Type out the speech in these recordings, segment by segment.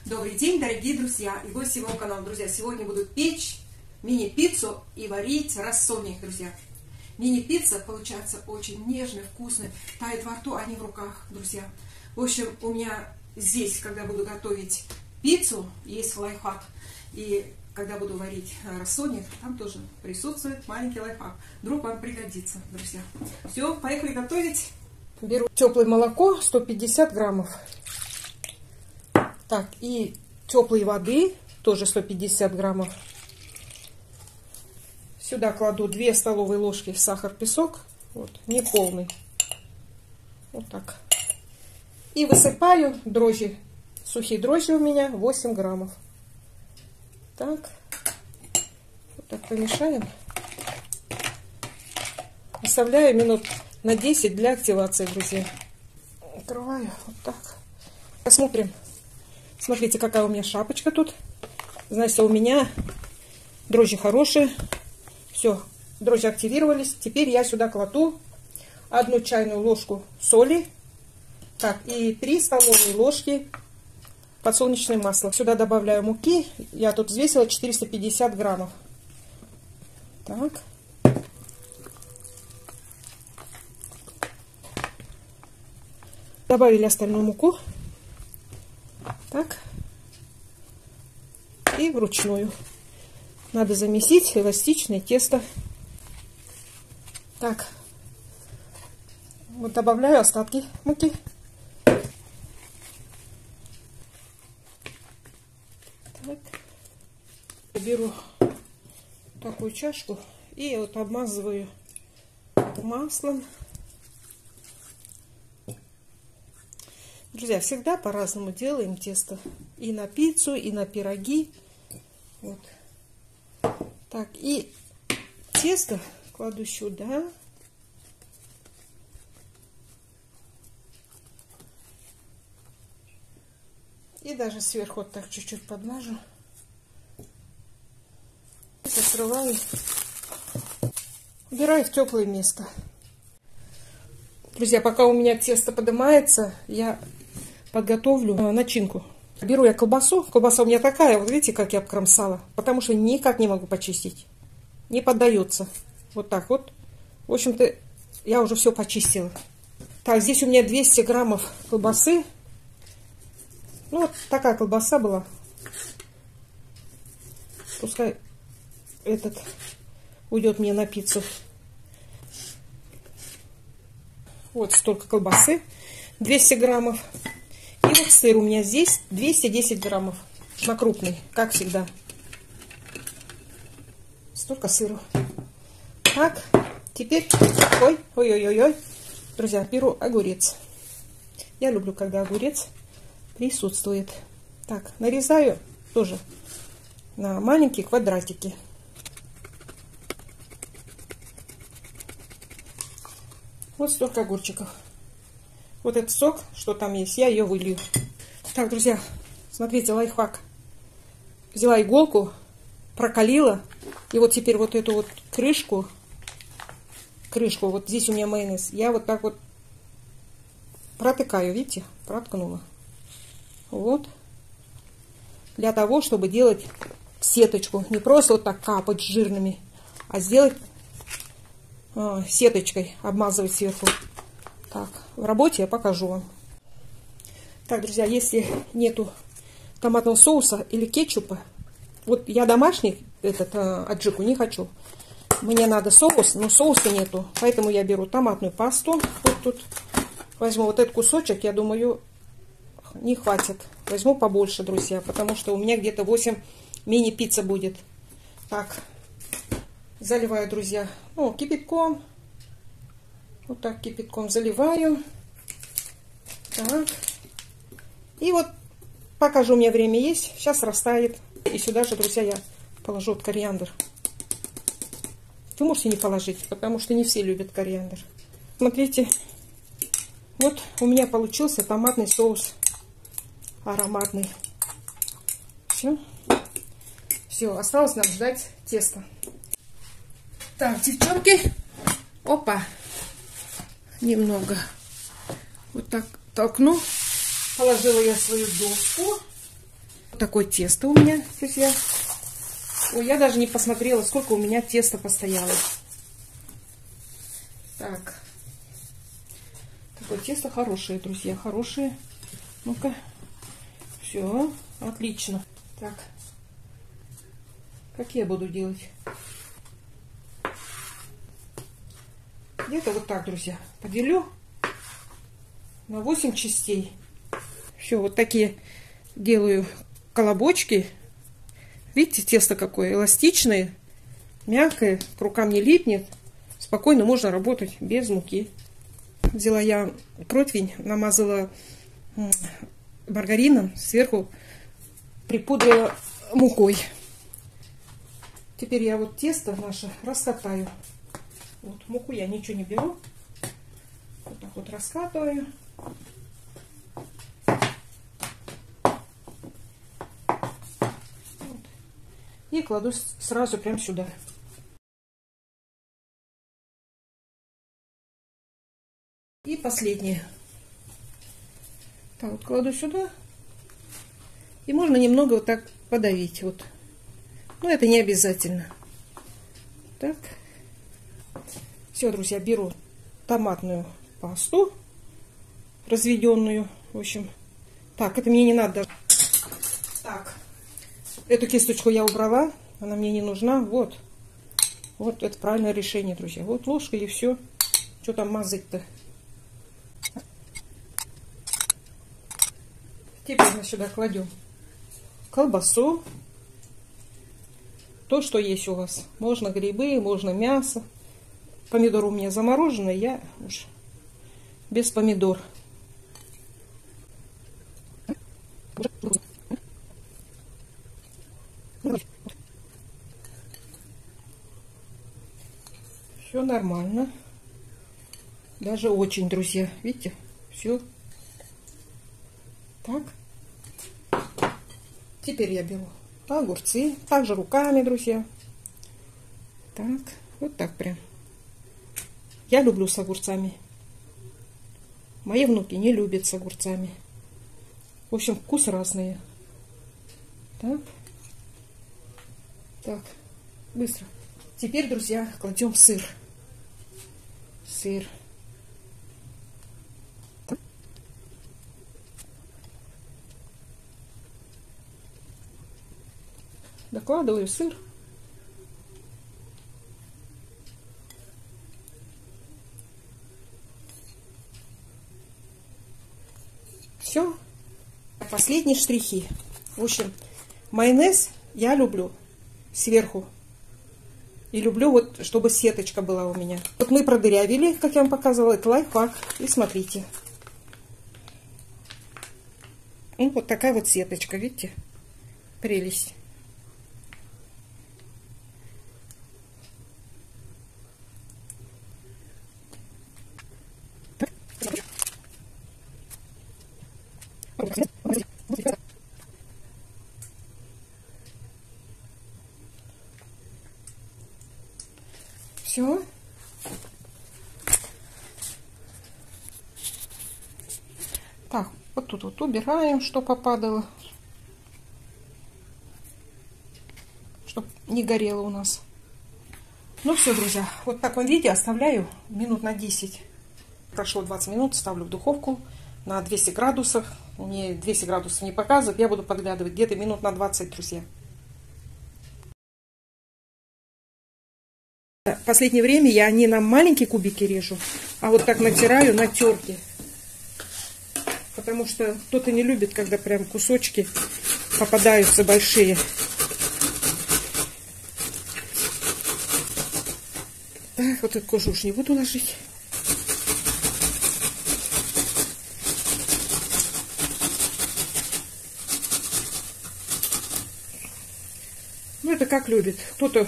Добрый день, дорогие друзья и гости моего канала. Друзья, сегодня буду печь мини-пиццу и варить рассольник, друзья. Мини-пицца получается очень нежная, вкусная, тает во рту, а не в руках, друзья. В общем, у меня здесь, когда буду готовить пиццу, есть лайфхак. И когда буду варить рассольник, там тоже присутствует маленький лайфхак. Вдруг вам пригодится, друзья. Все, поехали готовить. Беру теплое молоко, 150 граммов. Так, и теплой воды, тоже 150 граммов. Сюда кладу 2 столовые ложки сахар-песок, вот, не полный. Вот так. И высыпаю дрожжи, сухие дрожжи у меня 8 граммов. Так, вот так помешаем. Оставляю минут на 10 для активации, друзья. Открываю вот так. Посмотрим. Смотрите, какая у меня шапочка тут. Значит, у меня дрожжи хорошие. Все, дрожжи активировались. Теперь я сюда кладу 1 чайную ложку соли. Так, и 3 столовые ложки подсолнечное масло. Сюда добавляю муки. Я тут взвесила 450 граммов. Так. Добавили остальную муку. Так. И вручную. Надо замесить эластичное тесто. Так. Вот добавляю остатки муки. Так. Беру такую чашку и вот обмазываю маслом. Друзья, всегда по-разному делаем тесто. И на пиццу, и на пироги. Вот. Так, и тесто кладу сюда. И даже сверху вот так чуть-чуть подмажу. Закрываю. Убираю в теплое место. Друзья, пока у меня тесто поднимается, я подготовлю начинку. Беру я колбасу. Колбаса у меня такая, вот видите, как я обкромсала. Потому что никак не могу почистить. Не поддается. Вот так вот. В общем-то, я уже все почистила. Так, здесь у меня 200 граммов колбасы. Ну, вот такая колбаса была. Пускай этот уйдет мне на пиццу. Вот столько колбасы. 200 граммов. И вот сыр у меня здесь 210 граммов. На крупный, как всегда. Столько сыра. Так, теперь... Ой. Друзья, беру огурец. Я люблю, когда огурец присутствует. Так, нарезаю тоже на маленькие квадратики. Вот столько огурчиков. Вот этот сок, что там есть, я ее вылью. Так, друзья, смотрите, лайфхак. Взяла иголку, прокалила. И вот теперь вот эту вот крышку, вот здесь у меня майонез, я вот так вот протыкаю, видите, проткнула. Вот. Для того, чтобы делать сеточку. Не просто вот так капать жирными, а сделать сеточкой, обмазывать сверху. Так, в работе я покажу вам. Так, друзья, если нету томатного соуса или кетчупа, вот я домашний аджику не хочу. Мне надо соус, но соуса нету. Поэтому я беру томатную пасту. Вот тут возьму вот этот кусочек, я думаю, не хватит. Возьму побольше, друзья, потому что у меня где-то 8 мини-пицца будет. Так, заливаю, друзья, кипятком. Вот так кипятком заливаю. Так. И вот, пока же у меня время есть, сейчас растает. И сюда же, друзья, я положу вот кориандр. Вы можете не положить, потому что не все любят кориандр. Смотрите, вот у меня получился томатный соус ароматный. Все, осталось нам ждать теста. Так, девчонки, опа, немного вот так толкну. Положила я свою доску. Такое тесто у меня, друзья. Ой, я даже не посмотрела, сколько у меня теста постояло. Так. Такое тесто хорошее, друзья, хорошее. Ну-ка. Все, отлично. Так. Как я буду делать? Где-то вот так, друзья. Поделю на 8 частей. Все, вот такие делаю колобочки. Видите, тесто какое эластичное, мягкое, к рукам не липнет. Спокойно можно работать без муки. Взяла я противень, намазала маргарином, сверху припудрила мукой. Теперь я вот тесто наше раскатаю. Вот муку я ничего не беру. Вот так вот раскатываю. Вот. И кладу сразу прям сюда. И последнее. Так, вот кладу сюда. И можно немного вот так подавить. Вот. Но это не обязательно. Так. Все, друзья, беру томатную пасту разведенную. В общем. Так, это мне не надо. Так. Эту кисточку я убрала. Она мне не нужна. Вот. Вот это правильное решение, друзья. Вот ложка и все. Что там мазать-то? Теперь мы сюда кладем колбасу. То, что есть у вас. Можно грибы, можно мясо. Помидор у меня замороженный, я уж без помидор. Все нормально. Даже очень, друзья. Видите? Все. Так. Теперь я беру огурцы. Также руками, друзья. Так. Вот так прям. Я люблю с огурцами. Мои внуки не любят с огурцами. В общем, вкус разные. Так. Так. Быстро. Теперь, друзья, кладем сыр. Сыр. Докладываю сыр. Все. Последние штрихи. В общем, майонез я люблю сверху. И люблю вот, чтобы сеточка была у меня. Вот мы продырявили, как я вам показывала, это лайфхак. И смотрите. И вот такая вот сеточка, видите? Прелесть. Все. Так, вот тут вот убираем, что попадало. Чтоб не горело у нас. Ну все, друзья, вот в таком виде оставляю минут на 10. Прошло 20 минут, ставлю в духовку на 200 градусов. Мне 200 градусов не показывает, я буду подглядывать где-то минут на 20, друзья. В последнее время я не на маленькие кубики режу, а вот так натираю на терке. Потому что кто-то не любит, когда прям кусочки попадаются большие. Так, вот эту кожу уж не буду ложить. Ну, это как любит. Кто-то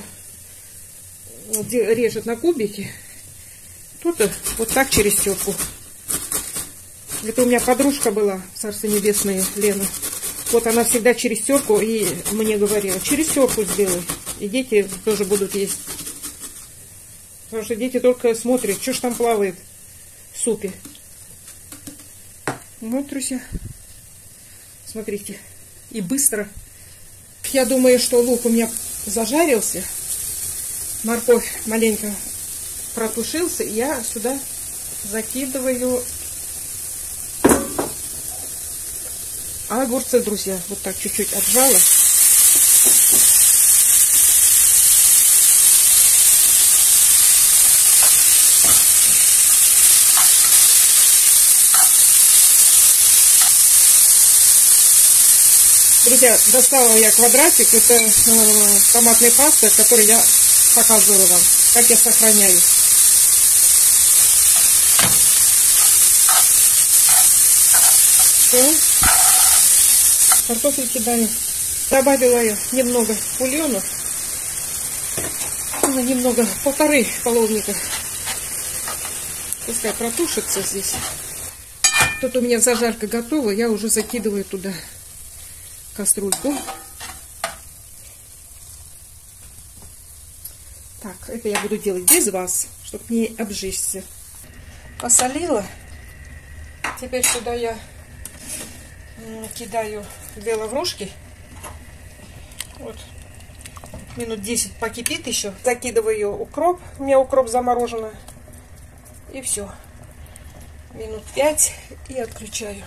режет на кубики, кто-то вот так через терку. Это у меня подружка была, царство небесное, Лена. Вот она всегда через терку и мне говорила, через терку сделай. И дети тоже будут есть. Потому что дети только смотрят, что ж там плавает в супе. Вот, друзья, смотрите. и быстро. Я думаю, что лук у меня зажарился. Морковь маленько протушился. И я сюда закидываю огурцы, друзья. Вот так чуть-чуть отжала. Друзья, достала я квадратик. Это томатная паста, которую я показывала вам, как я сохраняю. Все. Картофель кидаю. Добавила я немного бульона. Немного, 1,5 половника. Пускай протушится здесь. Тут у меня зажарка готова. Я уже закидываю туда кастрюльку. Так, это я буду делать без вас, чтобы не обжечься. Посолила. Теперь сюда я кидаю 2 лаврушки. Вот. Минут 10 покипит еще. Закидываю укроп. У меня укроп замороженный. И все. Минут 5 и отключаю.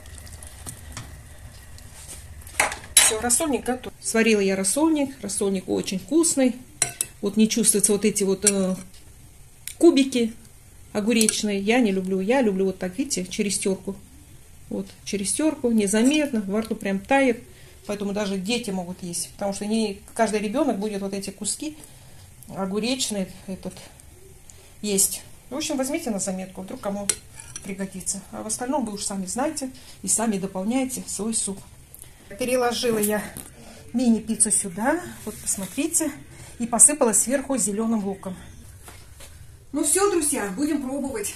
Все, рассольник готов. Сварила я рассольник. Рассольник очень вкусный. Вот не чувствуются вот эти вот кубики огуречные. Я не люблю. Я люблю вот так, видите, через терку. Вот, через терку, незаметно, во рту прям тает. Поэтому даже дети могут есть. Потому что не каждый ребенок будет вот эти куски огуречные есть. В общем, возьмите на заметку, вдруг кому пригодится. А в остальном вы уж сами знаете и сами дополняете свой суп. Переложила я мини-пиццу сюда. Вот, посмотрите. И посыпала сверху зеленым луком. Ну все, друзья, будем пробовать.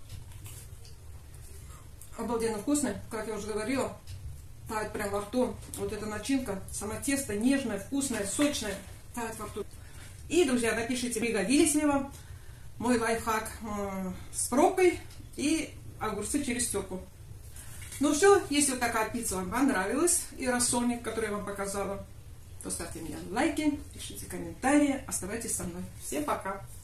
Обалденно вкусно, как я уже говорила. Тает прям во рту. Вот эта начинка, сама тесто нежное, вкусное, сочное. Тает во рту. И, друзья, напишите, пригодились ли вам мой лайфхак с пробкой и огурцы через терку. Ну все, если вот такая пицца вам понравилась и рассольник, который я вам показала, то ставьте мне лайки, пишите комментарии, оставайтесь со мной. Всем пока!